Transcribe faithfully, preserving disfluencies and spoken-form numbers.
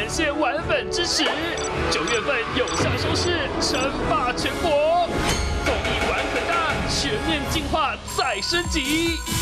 谢玩粉支持。九月份有效收视，称霸全国。综艺玩很大，全面进化再升级。